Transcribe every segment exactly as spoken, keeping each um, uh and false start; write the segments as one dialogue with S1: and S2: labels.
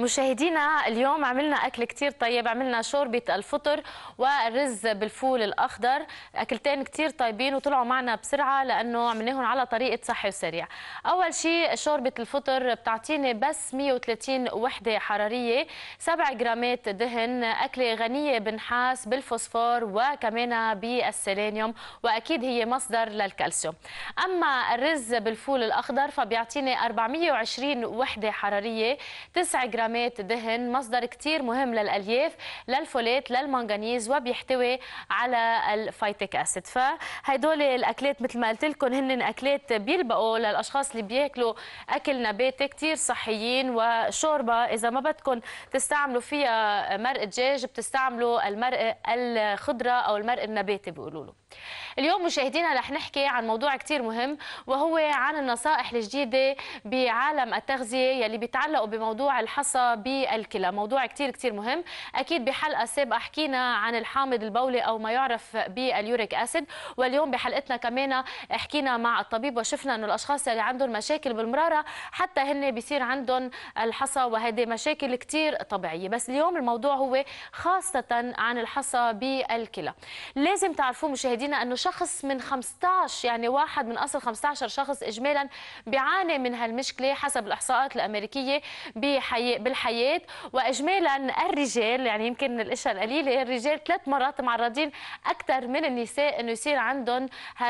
S1: مشاهدينا اليوم عملنا أكل كتير طيب، عملنا شوربة الفطر والرز بالفول الأخضر، أكلتين كتير طيبين وطلعوا معنا بسرعة لأنه عملناهم على طريقة صحي وسريع. أول شيء شوربة الفطر بتعطيني بس مية وثلاثين وحدة حرارية، سبع جرامات دهن، أكلة غنية بنحاس بالفوسفور وكمان بالسيلينيوم، وأكيد هي مصدر للكالسيوم. أما الرز بالفول الأخضر فبيعطيني أربعمية وعشرين وحدة حرارية، تسع جرامات دهن، مصدر كتير مهم للألياف، للفولات، للمنغنيز، وبيحتوي على الفايتيك أسيد. فهيدول الأكلات مثل ما قلت لكم هن أكلات بيلبقوا للأشخاص اللي بياكلوا أكل نباتي، كتير صحيين. وشوربة إذا ما بدكم تستعملوا فيها مرق دجاج بتستعملوا المرق الخضرة أو المرق النباتي بيقولوا له. اليوم مشاهدينا رح نحكي عن موضوع كتير مهم، وهو عن النصائح الجديدة بعالم التغذية يلي بيتعلقوا بموضوع الحصى بالكلى. موضوع كتير كتير مهم. أكيد بحلقة سابقة حكينا عن الحامض البولي أو ما يعرف باليوريك أسيد، واليوم بحلقتنا كمان حكينا مع الطبيب وشفنا أنه الأشخاص اللي عندهم مشاكل بالمرارة حتى هن بيصير عندهم الحصى، وهذه مشاكل كتير طبيعية. بس اليوم الموضوع هو خاصة عن الحصى بالكلى. لازم تعرفوا مشاهدينا أنه شخص من خمسة عشر، يعني واحد من أصل خمسة عشر شخص إجمالا بيعاني من هالمشكلة حسب الإحصاءات الأمريكية بالحياة. وإجمالا الرجال، يعني يمكن الأشياء القليلة، الرجال ثلاث مرات معرضين أكثر من النساء أنه يصير عندهم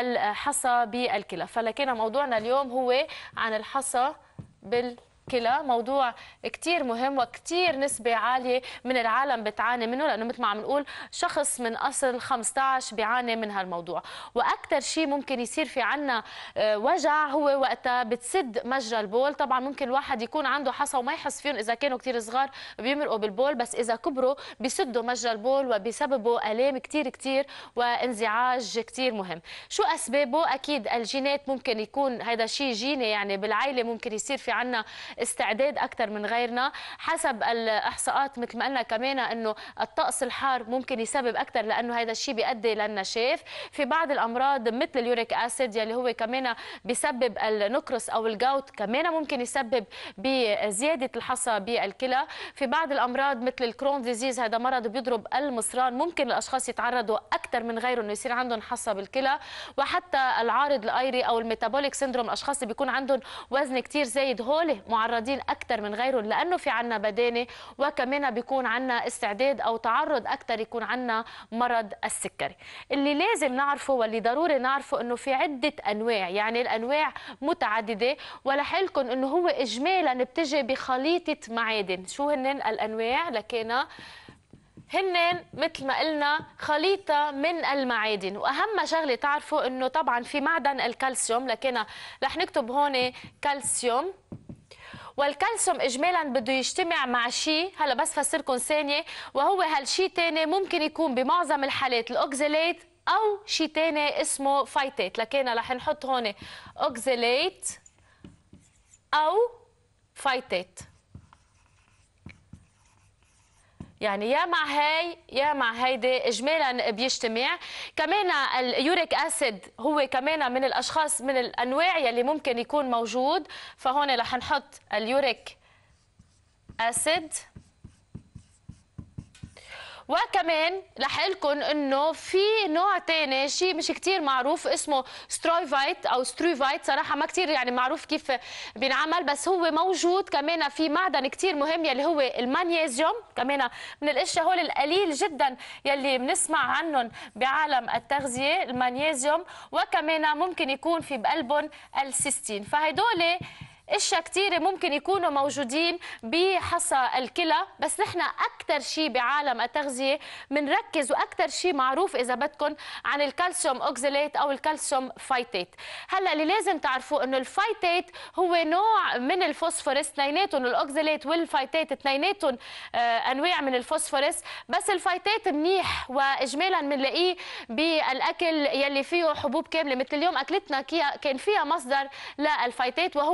S1: هالحصى بالكلى. فلكن موضوعنا اليوم هو عن الحصى بالكلى، كلا موضوع كتير مهم وكتير نسبة عالية من العالم بتعاني منه، لأنه مثل ما عم نقول شخص من أصل خمسة عشر بيعاني من هالموضوع. وأكتر شيء ممكن يصير في عنا وجع هو وقتها بتسد مجرى البول. طبعا ممكن الواحد يكون عنده حصى وما يحس فيهم إذا كانوا كتير صغار بيمرقوا بالبول، بس إذا كبروا بيسدوا مجرى البول وبيسببوا آلام كتير كتير وانزعاج كتير مهم. شو أسبابه؟ أكيد الجينات ممكن يكون هذا شيء جيني، يعني بالعائلة ممكن يصير في عنا استعداد اكثر من غيرنا. حسب الاحصاءات مثل ما قلنا كمان انه الطقس الحار ممكن يسبب اكثر، لانه هذا الشيء بيؤدي للنشاف. في بعض الامراض مثل اليوريك اسيد يلي هو كمان بيسبب النقرس او الجوت، كمان ممكن يسبب بزياده الحصى بالكلى. في بعض الامراض مثل الكرون ديزيز، هذا مرض بيضرب المصران، ممكن الاشخاص يتعرضوا اكثر من غيره انه يصير عندهم حصى بالكلى. وحتى العارض الايري او الميتابوليك سيندروم، الاشخاص اللي بيكون عندهم وزن كثير زايد، هول معرضين اكثر من غيرهم لانه في عنا بدانه، وكمان بيكون عنا استعداد او تعرض اكثر يكون عنا مرض السكري. اللي لازم نعرفه واللي ضروري نعرفه انه في عده انواع، يعني الانواع متعدده، ورح لكم انه هو اجمالا بتجي بخليطه معادن. شو هن الانواع؟ لكن هن مثل ما قلنا خليطة من المعادن. وأهم شغلة تعرفوا أنه طبعا في معدن الكالسيوم، لكن رح نكتب هون كالسيوم. والكالسيوم إجمالا بده يجتمع مع شيء، هلا بس فسركم ثانية، وهو هالشيء تاني ممكن يكون بمعظم الحالات الأوكزاليت أو شيء تاني اسمه فايتات. لكن رح نحط هون أوكزاليت أو فايتات، يعني يا مع هاي يا مع هيدي اجمالا بيجتمع. كمان اليوريك اسيد هو كمان من الاشخاص من الانواع يلي ممكن يكون موجود، فهون رح نحط اليوريك اسيد. وكمان رح لكم انه في نوع ثاني شيء مش كثير معروف اسمه سترويفايت او سترويفايت، صراحه ما كثير يعني معروف كيف بينعمل، بس هو موجود كمان في معدن كثير مهم يلي هو المغنيسيوم، كمان من الاشياء هول القليل جدا يلي بنسمع عنهم بعالم التغذيه، المغنيسيوم. وكمان ممكن يكون في بقلبهم السيستين. فهدول اشياء كثيره ممكن يكونوا موجودين بحصى الكلى، بس نحن اكثر شيء بعالم التغذيه بنركز واكثر شيء معروف اذا بدكم عن الكالسيوم اوكزاليت او الكالسيوم فايتات. هلا اللي لازم تعرفوه انه الفايتات هو نوع من الفوسفورس، اثنيناتهم الاوكزاليت والفايتات اثنيناتهم آه انواع من الفوسفورس، بس الفايتات منيح واجمالا بنلاقيه بالاكل يلي فيه حبوب كامله. مثل اليوم اكلتنا كان فيها مصدر للفايتات، وهو اجمالا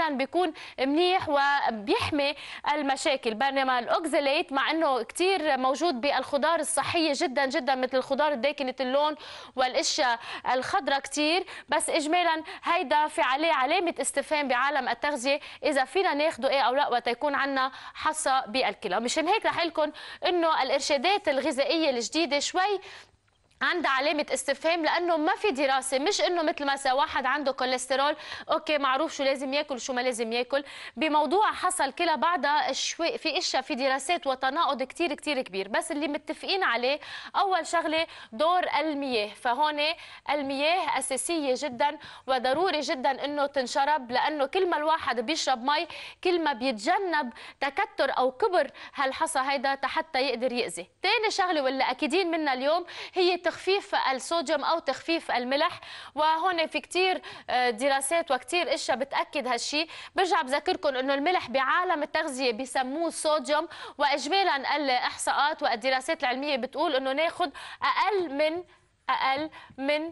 S1: اجمالا بيكون منيح وبيحمي المشاكل. بينما الاوكزاليت مع انه كثير موجود بالخضار الصحيه جدا جدا مثل الخضار الداكنه اللون والاشياء الخضراء كثير، بس اجمالا هيدا في عليه علامه استفهام بعالم التغذيه اذا فينا ناخده ايه او لا وقت يكون عندنا حصى بالكلى. مشان هيك رح لكم انه الارشادات الغذائيه الجديده شوي عندها علامة استفهام، لأنه ما في دراسة، مش إنه مثل مثلا واحد عنده كوليسترول أوكي معروف شو لازم ياكل وشو ما لازم ياكل. بموضوع حصل كلى بعدها شوي في إشياء في دراسات وتناقض كتير كتير كبير، بس اللي متفقين عليه أول شغلة دور المياه. فهون المياه أساسية جدا وضروري جدا إنه تنشرب، لأنه كل ما الواحد بيشرب مي كل ما بيتجنب تكتر أو كبر هالحصى هيدا حتى يقدر يأذي. تاني شغلة واللي أكيدين منها اليوم هي تخفيف الصوديوم او تخفيف الملح، وهون في كثير دراسات وكثير اشياء بتاكد هالشيء. برجع بذكركم انه الملح بعالم التغذيه بسموه صوديوم، واجمالا الاحصاءات والدراسات العلميه بتقول انه ناخذ اقل من اقل من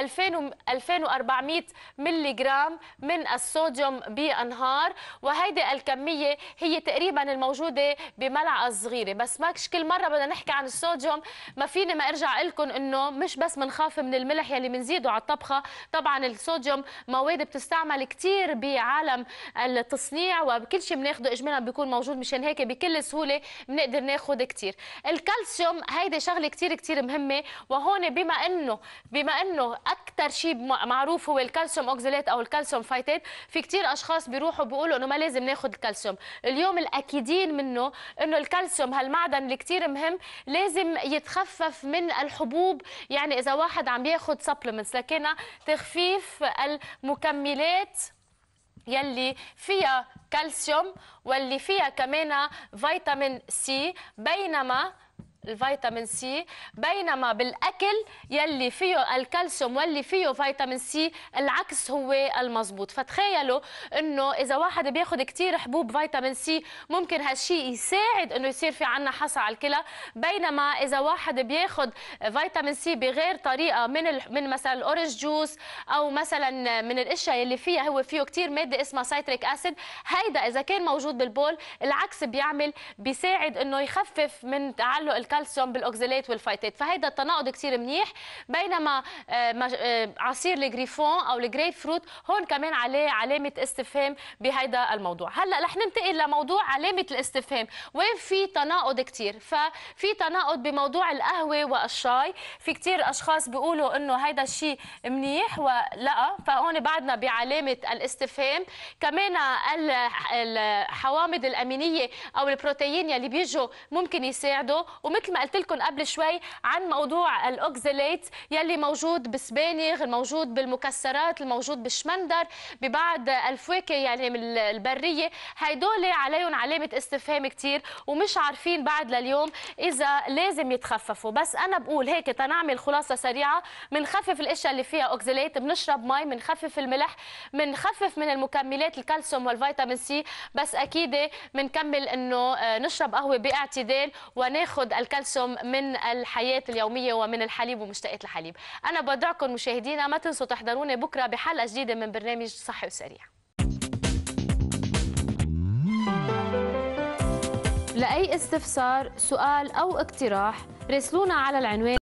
S1: ألفين وأربعمئة ملي جرام من الصوديوم بالنهار، وهيدي الكميه هي تقريبا الموجوده بملعقه صغيره. بس ماكش كل مره بدنا نحكي عن الصوديوم ما فيني ما ارجع لكم انه مش بس بنخاف من الملح يلي بنزيده على الطبخه، طبعا الصوديوم مواد بتستعمل كثير بعالم التصنيع وكل شيء بناخده اجمالا بيكون موجود، مشان هيك بكل سهوله بنقدر ناخذ كثير. الكالسيوم هيدي شغله كثير كثير مهمه، وهون بما انه بما انه اكثر شيء معروف هو الكالسيوم اوكزاليت او الكالسيوم فايتات، في كثير اشخاص بيروحوا بيقولوا انه ما لازم ناخذ الكالسيوم. اليوم الاكيدين منه انه الكالسيوم هالمعدن اللي كثير مهم لازم يتخفف من الحبوب، يعني اذا واحد عم ياخذ سبلمنتس، لكن تخفيف المكملات يلي فيها كالسيوم واللي فيها كمان فيتامين سي، بينما الفيتامين سي بينما بالاكل يلي فيه الكالسيوم واللي فيه فيتامين سي العكس هو المضبوط. فتخيلوا انه اذا واحد بياخذ كثير حبوب فيتامين سي ممكن هالشيء يساعد انه يصير في عنا حصى على الكلى، بينما اذا واحد بياخذ فيتامين سي بغير طريقه من ال... من مثلا الاورنج جوس او مثلا من الاشياء اللي فيها هو فيه كثير ماده اسمها سايتريك اسيد، هيدا اذا كان موجود بالبول العكس بيعمل بيساعد انه يخفف من تعلق الكالسيوم بالاوكزاليت والفايتات. فهيدا التناقض كثير منيح. بينما عصير الجريفون او الجريب فروت هون كمان عليه علامه استفهام بهيدا الموضوع. هلا رح ننتقل لموضوع علامه الاستفهام وين في تناقض كثير. ففي تناقض بموضوع القهوه والشاي، في كثير اشخاص بيقولوا انه هيدا الشيء منيح ولا، فهون بعدنا بعلامه الاستفهام. كمان الحوامض الامينيه او البروتين يلي بيجوا ممكن يساعدوا. ومثل ما قلت لكم قبل شوي عن موضوع الاوكزاليت يلي موجود بالسبانغ، الموجود بالمكسرات، الموجود بالشمندر، ببعض الفواكه يعني من البريه، هيدول عليهم علامه استفهام كثير ومش عارفين بعد لليوم اذا لازم يتخففوا. بس انا بقول هيك تنعمل خلاصه سريعه، بنخفف الاشياء اللي فيها اوكزاليت، بنشرب مي، بنخفف الملح، بنخفف من المكملات الكالسيوم والفيتامين سي، بس اكيد بنكمل انه نشرب قهوه باعتدال وناخذ الكالسيوم من الحياة اليومية ومن الحليب ومشتقات الحليب. أنا بدعكم مشاهدينا ما تنسوا تحضروني بكرة بحلقة جديدة من برنامج صحي وسريع. لأي استفسار، سؤال أو اقتراح راسلونا على العنوان